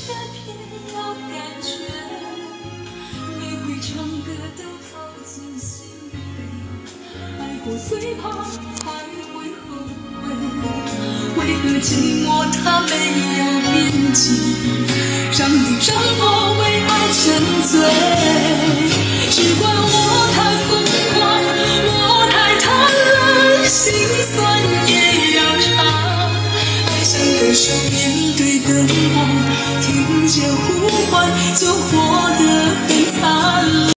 却偏要感觉，你会唱歌都靠近心扉，爱过最怕才会后悔，为何寂寞它没有